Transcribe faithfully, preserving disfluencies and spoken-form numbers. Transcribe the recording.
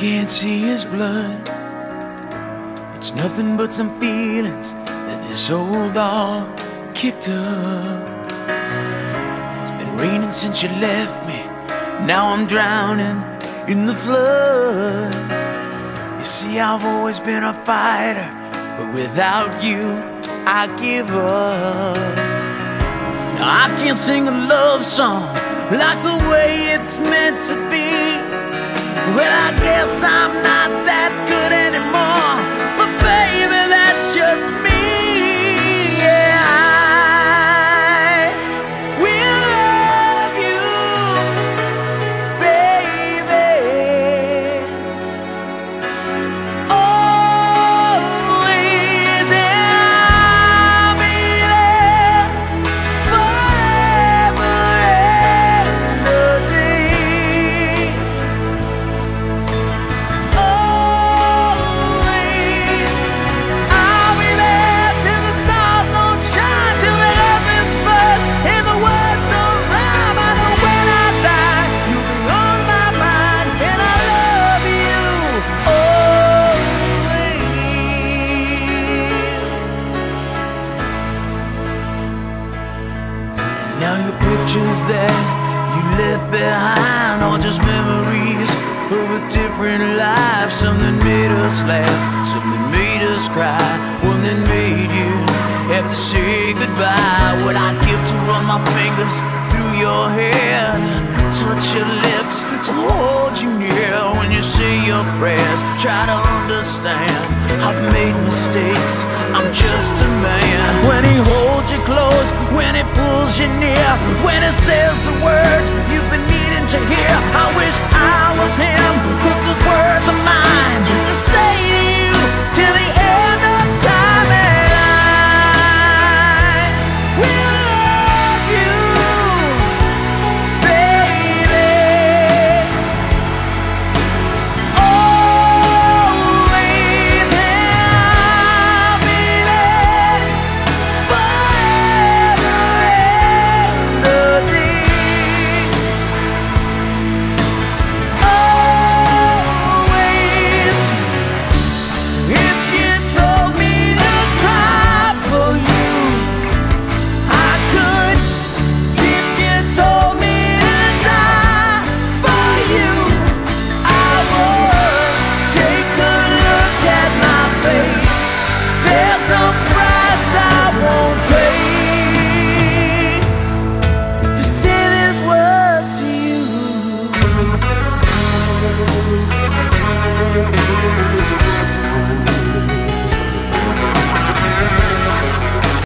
can't see his blood. It's nothing but some feelings that this old dog kicked up. It's been raining since you left me. Now I'm drowning in the flood. You see, I've always been a fighter, but without you, I give up. Now I can't sing a love song like the way it's meant to be. Well, I guess I'm not that good anymore, but baby, that's just me. Yeah, I will love you, baby, always, and I'll be there forever and a day. Now your pictures that you left behind are just memories of a different life. Something made us laugh, something made us cry, one that made you have to say goodbye. What I'd give to run my fingers through your hair, touch your lips, to hold you near when you say your prayers. Try to understand, I've made mistakes, I'm just a man. When he holds you close, when he pulls you near, when he says the words you've been needing to hear, I wish I was him.